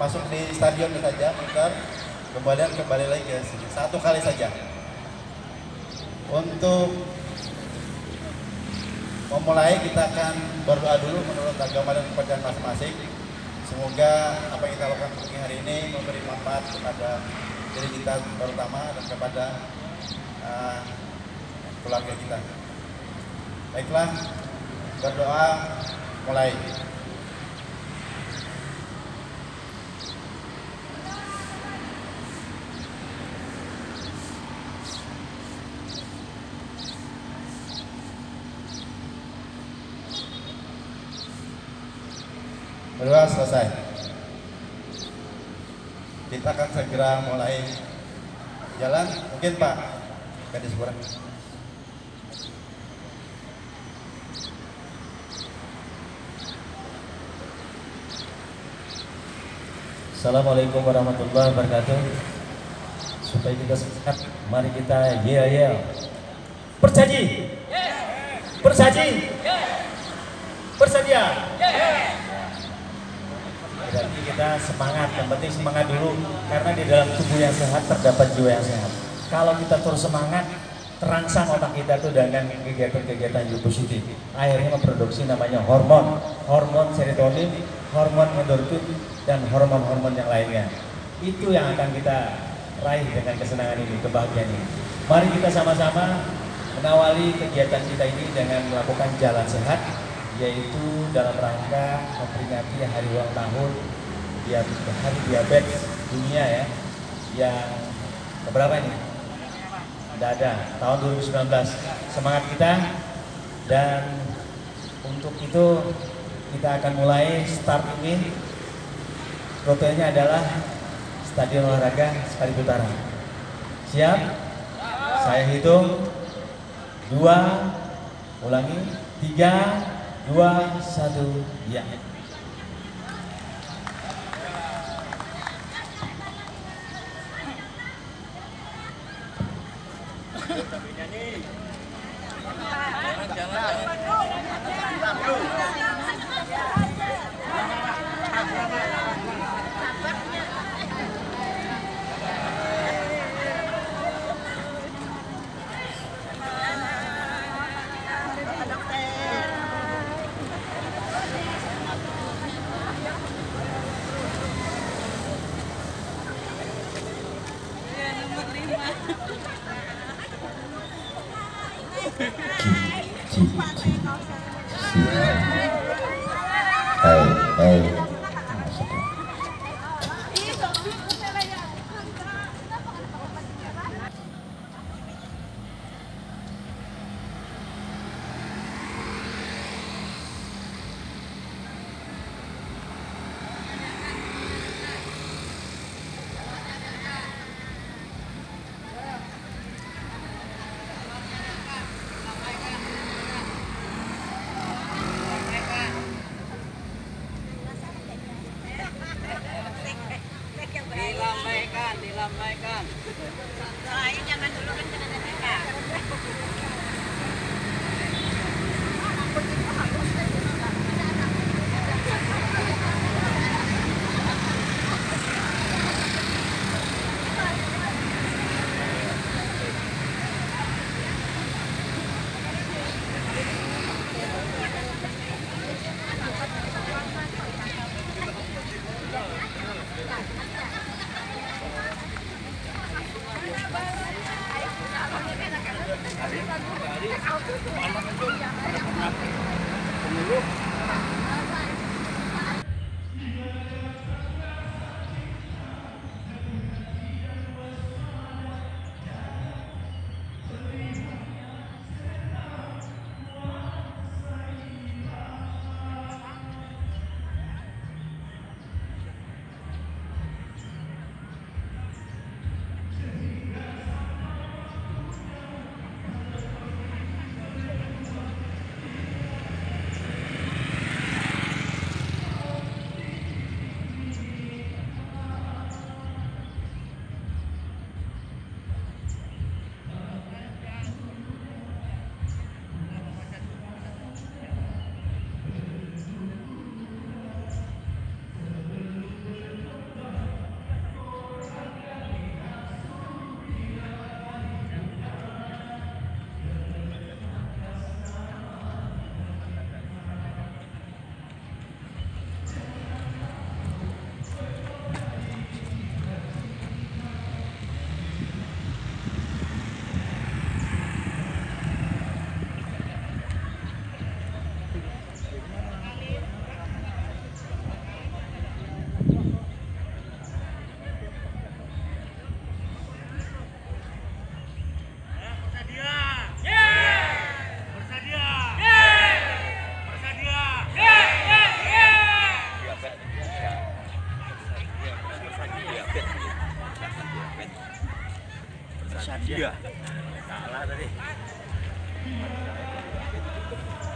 masuk di stadion saja, putar, kemudian kembali lagi ke sini. 1 kali saja. Untuk memulai kita akan berdoa dulu menurut agama dan kepercayaan masing-masing. Semoga apa yang kita lakukan pagi hari ini memberi manfaat kepada diri kita terutama dan kepada keluarga kita. Baiklah, berdoa mulai. Berdoa selesai. Kita akan segera mulai jalan. Mungkin Pak Kadis Pura. Assalamualaikum warahmatullahi wabarakatuh. Supaya kita semangat, mari kita berjanji, bersedia. Berarti kita semangat, yang penting semangat dulu, karena di dalam tubuh yang sehat terdapat jiwa yang sehat. Kalau kita terus semangat, terangsang otak kita tuh dengan kegiatan-kegiatan yang positif. Akhirnya memproduksi namanya hormon serotonin, hormon endorfin, dan hormon-hormon yang lainnya. Itu yang akan kita raih dengan kesenangan ini, kebahagiaan ini. Mari kita sama-sama mengawali kegiatan kita ini dengan melakukan jalan sehat, yaitu dalam rangka memperingati hari ulang tahun Hari Diabetes Dunia ya, yang keberapa ini? Tidak ada, tahun 2019. Semangat kita, dan untuk itu kita akan mulai start ini. Rutenya adalah Stadion Olahraga Sekali Utara. Siap? Saya hitung 2, ulangi 3, 2, 1, ya. Dilambaikan. Doain jangan dulu kan kena mereka. Iya. Kalah tadi.